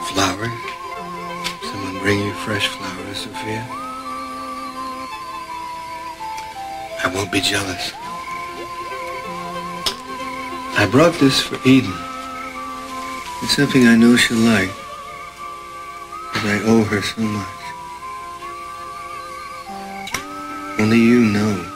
Flowers? Someone bring you fresh flowers, Sophia? I won't be jealous. I brought this for Eden. It's something I know she'll like, because I owe her so much. Only you know.